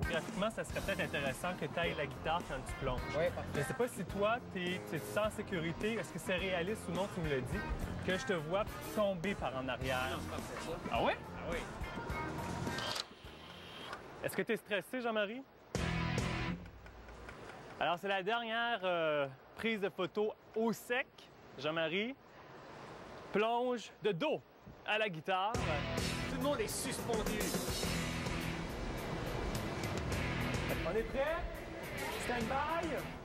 photographiquement, ça serait peut-être intéressant que tu ailles la guitare quand tu plonges. Oui, parfait. Je sais pas si toi, tu te sens en sécurité, est-ce que c'est réaliste ou non, tu me le dis, que je te vois tomber par en arrière. Non, c'est parfait, ça. Ah ouais? Ah oui. Est-ce que tu es stressé, Jean-Marie? Alors, c'est la dernière prise de photo au sec. Jean-Marie plonge de dos à la guitare. Tout le monde est suspendu. On est prêt? Stand by!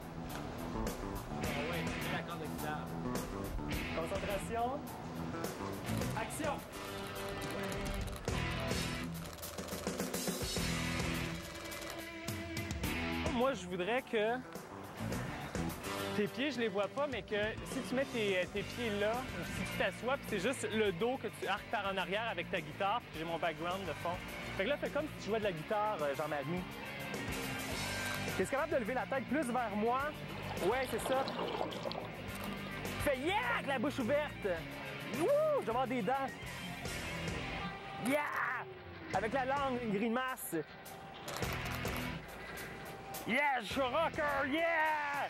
Ah oui, c'est la corde de guitare. Concentration. Action! Moi, je voudrais que tes pieds, je les vois pas, mais que si tu mets tes pieds là, ou si tu t'assois, puis c'est juste le dos que tu arques par en arrière avec ta guitare, puis j'ai mon background de fond. Fait que là, fais comme si tu jouais de la guitare, Jean-Marie. T'es capable de lever la tête plus vers moi? Ouais, c'est ça. Fais yeah avec la bouche ouverte. Wouh! Je vais avoir des dents. Yeah! Avec la langue, une grimace. Yeah, je suis rocker, yeah!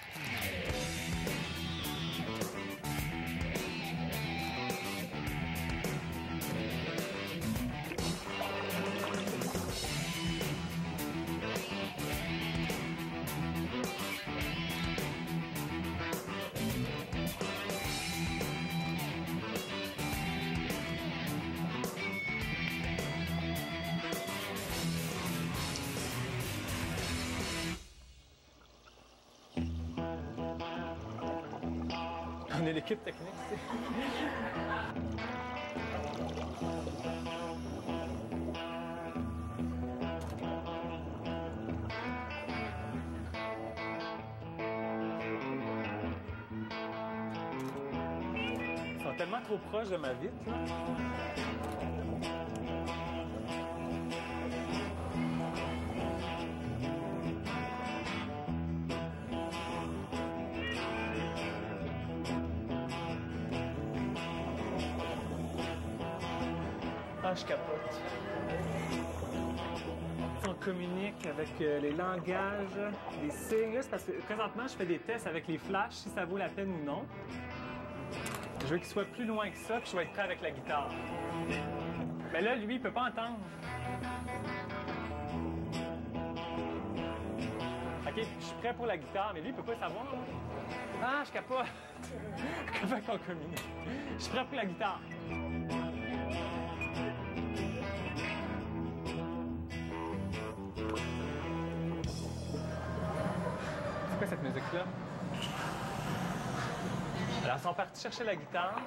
On est l'équipe technique, c'est. Ils sont tellement trop proches de ma vitre, là. Ah, je capote. On communique avec les langages, les signes. Là, c'est parce que présentement, je fais des tests avec les flashs, si ça vaut la peine ou non. Je veux qu'il soit plus loin que ça, puis je vais être prêt avec la guitare. Mais là, lui, il peut pas entendre. OK, je suis prêt pour la guitare, mais lui, il peut pas savoir. Ah, je capote. Comment qu'on communique? Je suis prêt pour la guitare. C'est quoi cette musique-là? Alors, ils sont partis chercher la guitare.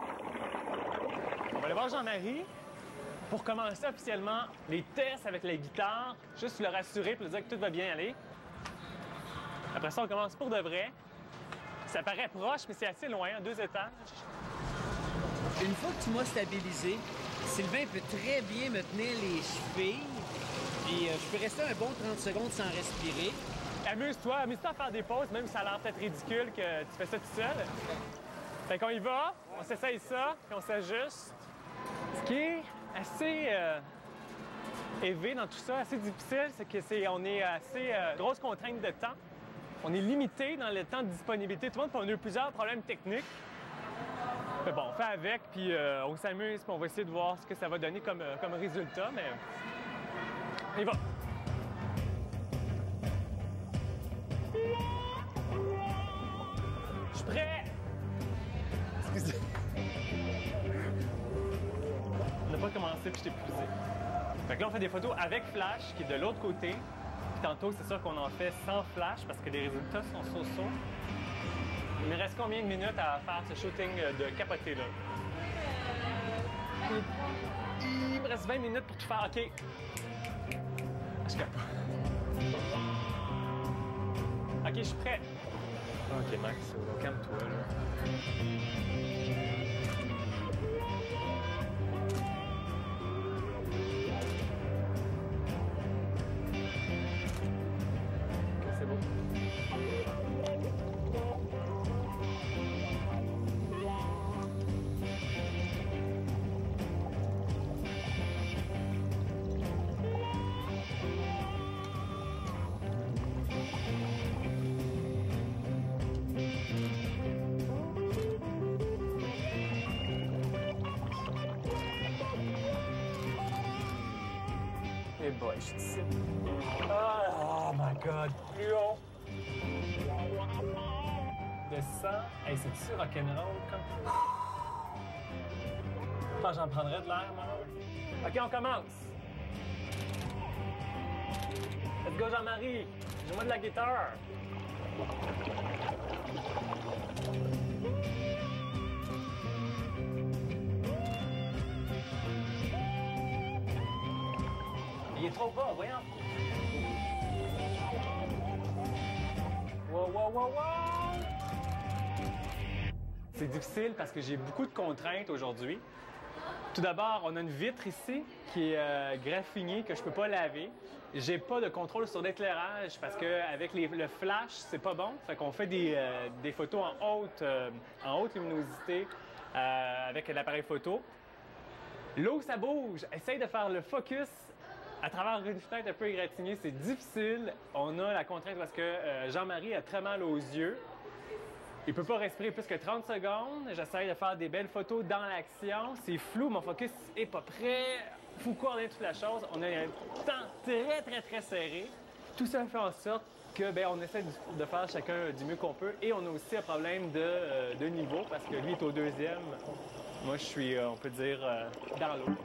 On va aller voir Jean-Marie pour commencer officiellement les tests avec la guitare, juste leur assurer pour leur dire que tout va bien aller. Après ça, on commence pour de vrai. Ça paraît proche, mais c'est assez loin, 2 étages. Une fois que tu m'as stabilisé, Sylvain peut très bien me tenir les chevilles. Puis je peux rester un bon 30 secondes sans respirer. Amuse-toi à faire des pauses, même si ça a l'air peut-être ridicule que tu fais ça tout seul. Fait qu'on y va, on s'essaye ça, puis on s'ajuste. Ce qui est assez élevé dans tout ça, assez difficile, c'est qu'on est assez grosse contrainte de temps. On est limité dans le temps de disponibilité. Tout le monde, on a eu plusieurs problèmes techniques. Mais bon, on fait avec, puis on s'amuse, puis on va essayer de voir ce que ça va donner comme résultat, mais on y va. Je suis prêt! Excusez. On n'a pas commencé, puis je t'ai épuisé. Fait que là, on fait des photos avec flash, qui est de l'autre côté. Puis tantôt, c'est sûr qu'on en fait sans flash, parce que les résultats sont so-so. Il me reste combien de minutes à faire ce shooting de capoté, là? Il me reste 20 minutes pour tout faire. OK. Je capote. OK, je suis prêt. OK, Max, calme-toi, là. OK, c'est beau. Eh boy, je suis ici. Oh my God! Plus haut! Descends. Hey, c'est-tu rock'n'roll comme... Je pense que j'en prendrais de l'air, moi. OK, on commence. Let's go, Jean-Marie. Joue-moi de la guitare. Il est trop bas, voyons. Wow, wow, wow, wow! C'est difficile parce que j'ai beaucoup de contraintes aujourd'hui. Tout d'abord, on a une vitre ici qui est graffinée, que je peux pas laver. J'ai pas de contrôle sur l'éclairage parce qu'avec le flash, c'est pas bon. Fait qu'on fait des photos en haute luminosité avec l'appareil photo. L'eau, ça bouge. Essaye de faire le focus à travers une fenêtre un peu égratignée. C'est difficile. On a la contrainte parce que Jean-Marie a très mal aux yeux. Il peut pas respirer plus que 30 secondes. J'essaie de faire des belles photos dans l'action. C'est flou, mon focus est pas prêt. Faut coordonner toute la chose. On a un temps très serré. Tout ça fait en sorte que on essaie de faire chacun du mieux qu'on peut. Et on a aussi un problème de niveau parce que lui est au deuxième. Moi, je suis, on peut dire, dans l'eau.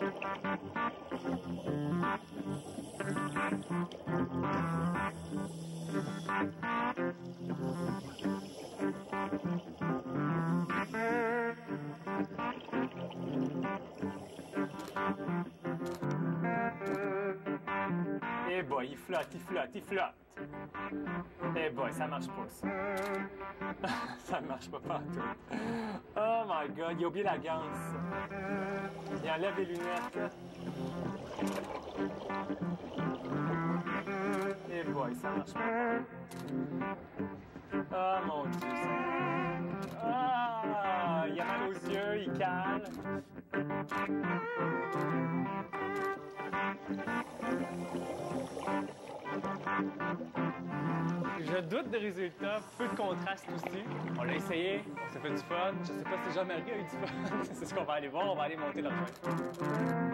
Eh boy, il flotte. Eh boy, ça marche pas, ça. Ça marche pas partout. Oh my God, il a oublié la ganse. Il enlève les lunettes. Eh boy, ça marche pas. Oh mon Dieu. Ah, il a mal aux yeux, il cale. Je doute des résultats, peu de contraste aussi. On l'a essayé, on s'est fait du fun. Je sais pas si Jean-Marie a eu du fun. C'est ce qu'on va aller voir, on va aller monter la fin.